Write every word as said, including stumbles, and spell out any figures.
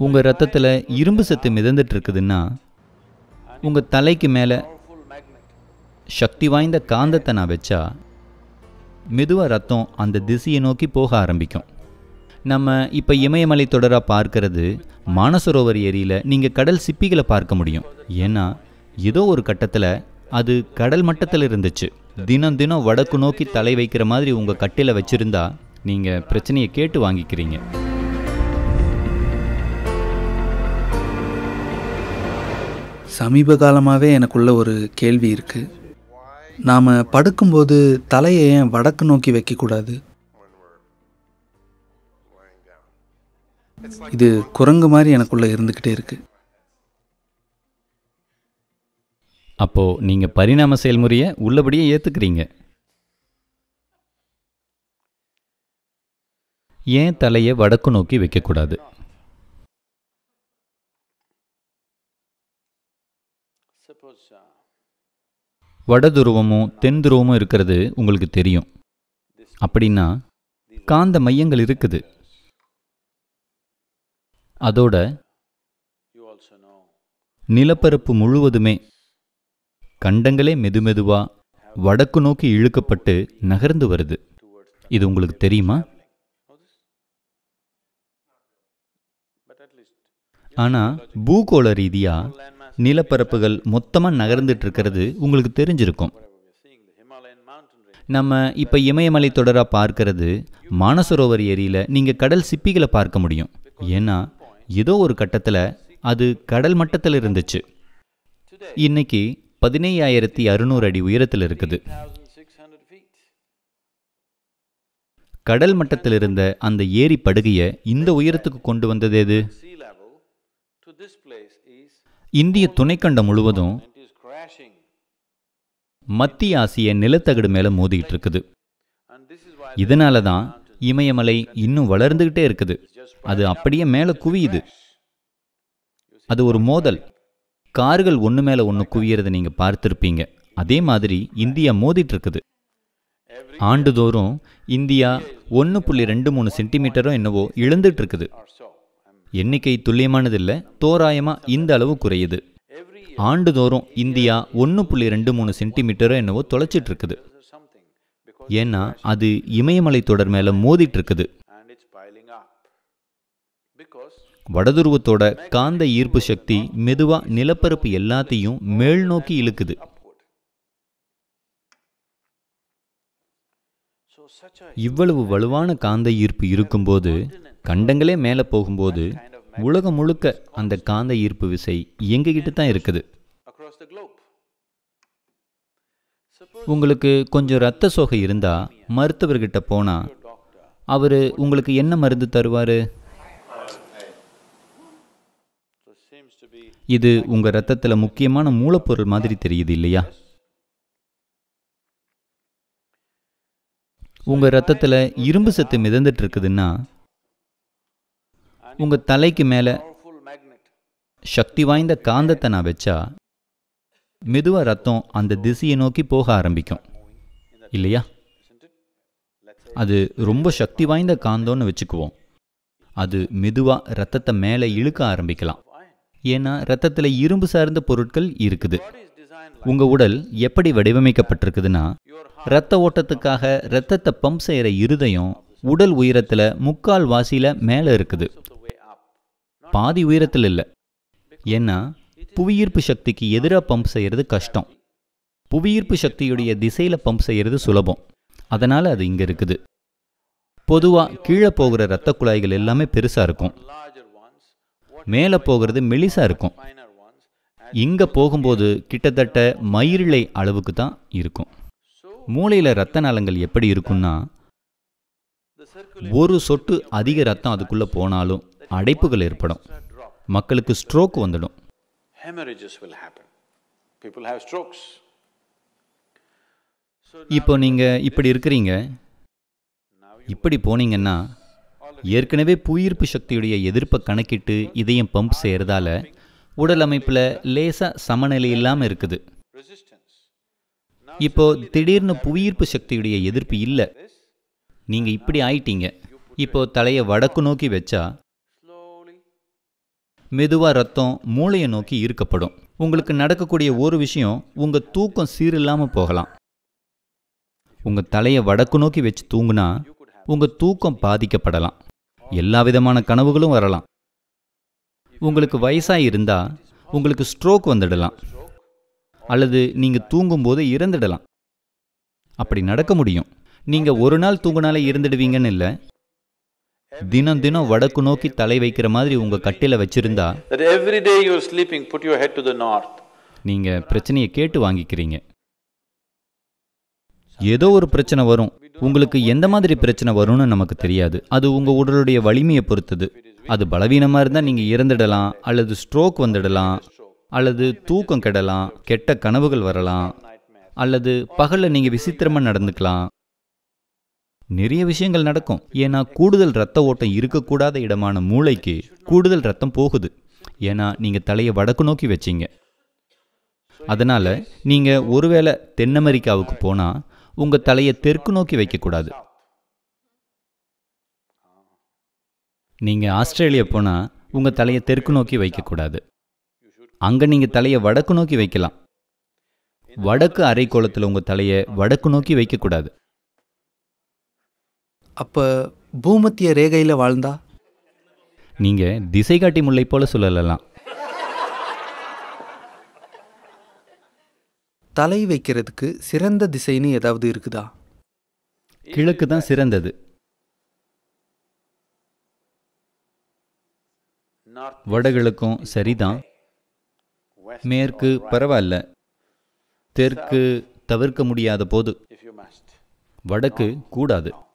உங்கள் ரத்தத்தில் இரும்பு சத்து மிதந்துட்டு இருக்குதுன்னா உங்கள் தலைக்கு மேலே சக்தி வாய்ந்த காந்தத்தை நான் வச்சா மெதுவாக ரத்தம் அந்த திசையை நோக்கி போக ஆரம்பிக்கும். நம்ம இப்போ இமயமலை தொடராக பார்க்கறது மானசரோவர் ஏரியில் நீங்கள் கடல் சிப்பிகளை பார்க்க முடியும். ஏன்னா ஏதோ ஒரு கட்டத்தில் அது கடல் மட்டத்தில் இருந்துச்சு. தினம் தினம் வடக்கு நோக்கி தலை வைக்கிற மாதிரி உங்கள் கட்டில வச்சுருந்தா நீங்கள் பிரச்சனையை கேட்டு வாங்கிக்கிறீங்க. சமீப காலமாகவே எனக்குள்ள ஒரு கேள்வி இருக்குது. நாம் படுக்கும்போது தலையை ஏன் வடக்கு நோக்கி வைக்கக்கூடாது? இது குரங்கு மாதிரி எனக்குள்ளே இருந்துக்கிட்டே இருக்கு. அப்போது நீங்கள் பரிணாம செயல்முறையை உள்ளபடியே ஏற்றுக்கிறீங்க. ஏன் தலையை வடக்கு நோக்கி வைக்கக்கூடாது? வட துருவமும் தென் துருவமும் இருக்கிறது உங்களுக்கு தெரியும். அப்படின்னா காந்த மையங்கள் இருக்குது. அதோட நிலப்பரப்பு முழுவதுமே கண்டங்களே மெதுமெதுவா வடக்கு நோக்கி இழுக்கப்பட்டு நகர்ந்து வருது. இது உங்களுக்கு தெரியுமா? ஆனா பூகோள ரீதியா நிலப்பரப்புகள் மொத்தமாக நகர்ந்துட்டு இருக்கிறது உங்களுக்கு தெரிஞ்சிருக்கும். நம்ம இப்போ இமயமலை தொடராக பார்க்கறது மானசரோவர் ஏரியில் நீங்கள் கடல் சிப்பிகளை பார்க்க முடியும். ஏன்னா ஏதோ ஒரு கட்டத்தில் அது கடல் மட்டத்தில் இருந்துச்சு. இன்னைக்கு பதினையாயிரத்தி அறுநூறு அடி உயரத்தில் இருக்குது. கடல் மட்டத்தில் இருந்த அந்த ஏரி படுகையை இந்த உயரத்துக்கு கொண்டு வந்தது எது? இந்திய துணைக்கண்டம் முழுவதும் மத்திய ஆசிய நிலத்தகடு மேலே மோதிக்கிட்டு இருக்குது. இதனால தான் இமயமலை இன்னும் வளர்ந்துகிட்டே இருக்குது. அது அப்படியே மேலே குவியுது. அது ஒரு மோதல். கார்கள் ஒன்று மேலே ஒன்று குவியறதை நீங்கள் பார்த்துருப்பீங்க. அதே மாதிரி இந்தியா மோதிட்டு இருக்குது. ஆண்டுதோறும் இந்தியா ஒன்று புள்ளி ரெண்டு மூணு சென்டிமீட்டரும் என்னவோ இழந்துட்டு இருக்குது. எண்ணிக்கை துல்லியமானது இல்லை, தோராயமாக இந்த அளவு குறையுது. ஆண்டுதோறும் இந்தியா ஒன்று புள்ளி ரெண்டு மூணு சென்டிமீட்டரோ என்னவோ தொலைச்சிட்டு இருக்குது. ஏன்னா அது இமயமலை தொடர் மேலே மோதிட்டு இருக்குது. வடதுருவத்தோட காந்த ஈர்ப்பு சக்தி மெதுவாக நிலப்பரப்பு எல்லாத்தையும் மேல் நோக்கி இழுக்குது. இவ்வளவு வலுவான காந்த ஈர்ப்பு இருக்கும்போது, கண்டங்களே மேலே போகும்போது, உலகம் முழுக்க அந்த காந்த ஈர்ப்பு விசை எங்ககிட்ட தான் இருக்குது. உங்களுக்கு கொஞ்சம் இரத்த சோகை இருந்தா மருத்துவர்கிட்ட போனா அவரு உங்களுக்கு என்ன மருந்து தருவாரு? இது உங்க இரத்தத்துல முக்கியமான மூலப்பொருள் மாதிரி தெரியுது இல்லையா? உங்க ரத்தத்துல இரும்பு சத்து மிதந்துட்டு இருக்குதுன்னா உங்க தலைக்கு மேல சக்தி வாய்ந்த காந்தத்தை நான் வச்சா மெதுவா ரத்தம் அந்த திசையை நோக்கி போக ஆரம்பிக்கும் இல்லையா? அது ரொம்ப சக்தி வாய்ந்த காந்தம்னு வச்சுக்குவோம். அது மெதுவா ரத்தத்தை மேலே இழுக்க ஆரம்பிக்கலாம். ஏன்னா ரத்தத்துல இரும்பு சார்ந்த பொருட்கள் இருக்குது. உங்க உடல் எப்படி வடிவமைக்கப்பட்டிருக்குதுன்னா, இரத்த ஓட்டத்துக்காக இரத்தத்தை பம்ப் செய்கிற இருதயம் உடல் உயரத்தில் முக்கால் வாசியில் மேலே இருக்குது, பாதி உயரத்தில் இல்லை. ஏன்னா புவியீர்ப்பு சக்திக்கு எதிராக பம்ப் செய்கிறது கஷ்டம். புவியீர்ப்பு சக்தியுடைய திசையில் பம்ப் செய்கிறது சுலபம். அதனால் அது இங்கே இருக்குது. பொதுவாக கீழே போகிற இரத்த குழாய்கள் எல்லாமே பெருசாக இருக்கும், மேலே போகிறது மெலிசாக இருக்கும். இங்கே போகும்போது கிட்டத்தட்ட மயிரிழை அளவுக்கு தான் இருக்கும். மூளையில் இரத்த நாளங்கள் எப்படி இருக்குன்னா, ஒரு சொட்டு அதிக ரத்தம் அதுக்குள்ளே போனாலும் அடைப்புகள் ஏற்படும். மக்களுக்கு ஸ்ட்ரோக் வந்துடும். இப்போ நீங்கள் இப்படி இருக்கிறீங்க. இப்படி போனீங்கன்னா ஏற்கனவே புவியீர்ப்பு சக்தியுடைய எதிர்ப்பை கணக்கிட்டு இதயம் பம்ப் செய்கிறதால உடல் அமைப்பில் லேசாக சமநிலை இல்லாமல் இருக்குது. இப்போ திடீர்னு புவியீர்ப்பு சக்தியுடைய எதிர்ப்பு இல்லை, நீங்கள் இப்படி ஆயிட்டீங்க. இப்போ தலையை வடக்கு நோக்கி வச்சா மெதுவாக ரத்தம் மூளையை நோக்கி ஈர்க்கப்படும். உங்களுக்கு நடக்கக்கூடிய ஒரு விஷயம், உங்கள் தூக்கம் சீரில்லாமல் போகலாம். உங்கள் தலையை வடக்கு நோக்கி வச்சு தூங்குனா உங்கள் தூக்கம் பாதிக்கப்படலாம். எல்லா விதமான கனவுகளும் வரலாம். உங்களுக்கு வயசாக இருந்தால் உங்களுக்கு ஸ்ட்ரோக் வந்துடலாம், அல்லது நீங்கள் தூங்கும்போது இறந்துடலாம். அப்படி நடக்க முடியும். நீங்கள் ஒரு நாள் தூங்குனாலே இறந்துடுவீங்கன்னு இல்லை. தினம் தினம் வடக்கு நோக்கி தலை வைக்கிற மாதிரி உங்கள் கட்டில வச்சிருந்தா நீங்கள் பிரச்சனையை கேட்டு வாங்கிக்கிறீங்க. ஏதோ ஒரு பிரச்சனை வரும். உங்களுக்கு எந்த மாதிரி பிரச்சனை வரும்னு நமக்கு தெரியாது. அது உங்கள் உடலுடைய வலிமையை பொறுத்தது. அது பலவீனமாக இருந்தால் நீங்கள் இறந்துடலாம், அல்லது ஸ்ட்ரோக் வந்துடலாம், அல்லது தூக்கம் கெடலாம், கெட்ட கனவுகள் வரலாம், அல்லது பகலில் நீங்கள் விசித்திரமாக நடந்துக்கலாம். நிறைய விஷயங்கள் நடக்கும். ஏன்னா கூடுதல் ரத்த ஓட்டம் இருக்கக்கூடாத இடமான மூளைக்கு கூடுதல் ரத்தம் போகுது. ஏன்னா நீங்கள் தலையை வடக்கு நோக்கி வச்சிங்க. அதனால் நீங்கள் ஒருவேளை தென் அமெரிக்காவுக்கு போனால் உங்கள் தலையை தெற்கு நோக்கி வைக்கக்கூடாது. நீங்கள் ஆஸ்திரேலியா போனால் உங்கள் தலையை தெற்கு நோக்கி வைக்கக்கூடாது. அங்கே நீங்கள் தலையை வடக்கு நோக்கி வைக்கலாம். வடக்கு அரைக்கோளத்தில் உங்கள் தலையை வடக்கு நோக்கி வைக்கக்கூடாது. அப்போ பூமத்திய ரேகையில் வாழ்ந்தா நீங்கள் திசை காட்டி முல்லை போல சொல்லலாம். தலை வைக்கிறதுக்கு சிறந்த திசைன்னு ஏதாவது இருக்குதா? கிழக்கு தான் சிறந்தது. வடகிழக்கும் சரிதான். மேற்கு பரவாயில்ல. தெற்கு தவிர்க்க முடியாத போது வடக்கு கூடாது.